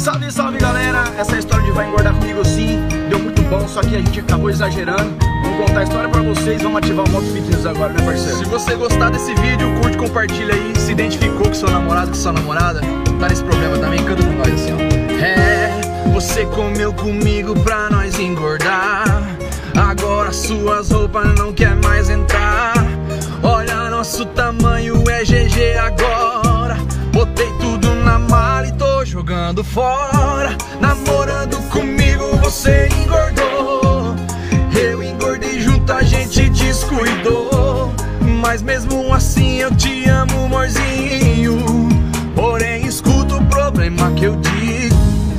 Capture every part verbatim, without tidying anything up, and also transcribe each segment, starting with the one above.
Salve, salve galera, essa história de vai engordar comigo sim deu muito bom, só que a gente acabou exagerando. Vamos contar a história pra vocês, vamos ativar o modo fitness agora, né parceiro? Se você gostar desse vídeo, curte, compartilha aí. Se identificou com seu namorado, com sua namorada, tá nesse problema também, canta com nós assim, ó. É, você comeu comigo pra nós engordar, agora suas roupas não quer mais entrar. Olha, nosso tamanho é G G agora. Botei tudo na mala e tô jogando fora. Namorando comigo você engordou, eu engordei junto, a gente descuidou. Mas mesmo assim eu te amo, amorzinho. Porém escuta o problema que eu digo: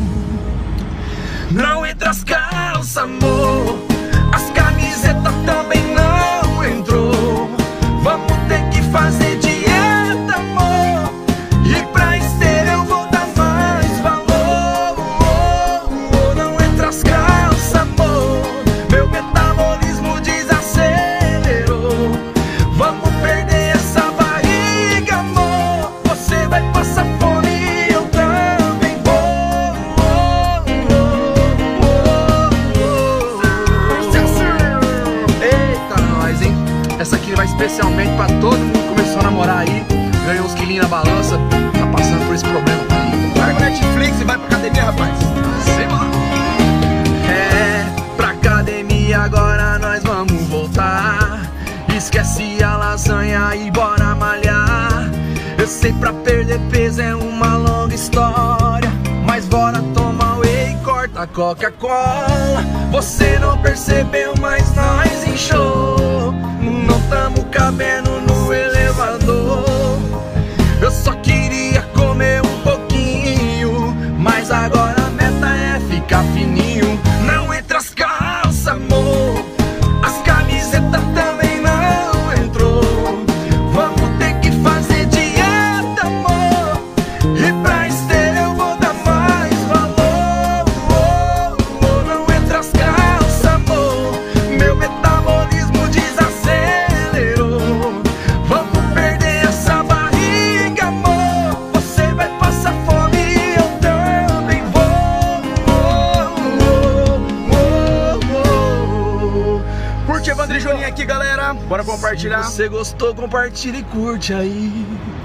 não entra as calças, amor, as camisetas também não entrou. Vamos ter que fazer dieta, amor, e pra esteira eu vou dar mais valor. Oh, oh, não entra as calças, amor, meu metabolismo desacelerou. Vamos perder essa barriga, amor, você vai passar fome e eu também vou. Oh, oh, oh, oh. Eita nós, hein? Essa aqui vai especialmente pra todo mundo que começou a namorar aí, ganhou uns quilinhos na balança, tá passando por esse problema. Larga o Netflix e vai pra academia, rapaz. Seba. É, pra academia agora nós vamos voltar. Esquece a lasanha e bora malhar. Eu sei, pra perder peso é uma longa história, mas bora tomar whey e corta a Coca-Cola. Você não percebeu, mas nós inchou, não tamo cabendo no elevador. Eu só queria comer um pouquinho, mas agora a meta é ficar fininho. Não entra as calças, amor, as camisetas também não entrou. Vamos ter que fazer dieta, amor, e pra esteira eu vou dar mais valor. Oh, oh, não entra as calças, amor, meu metabolismo desacelerou. Vamos perder essa barriga, amor, você vai passar fome e eu também vou. Oh, oh, oh, oh. Curte Evandro e Juninho aqui, galera, bora compartilhar. Se você gostou, compartilha e curte aí.